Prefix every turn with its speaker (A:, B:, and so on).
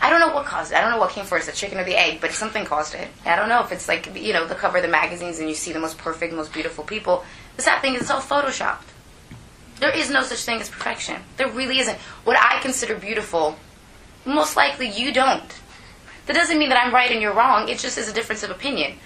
A: I don't know what caused it. I don't know what came first, the chicken or the egg, but something caused it. I don't know if it's like, you know, the cover of the magazines and you see the most perfect, most beautiful people. The sad thing is it's all photoshopped. There is no such thing as perfection. There really isn't. What I consider beautiful, most likely you don't. That doesn't mean that I'm right and you're wrong. It just is a difference of opinion.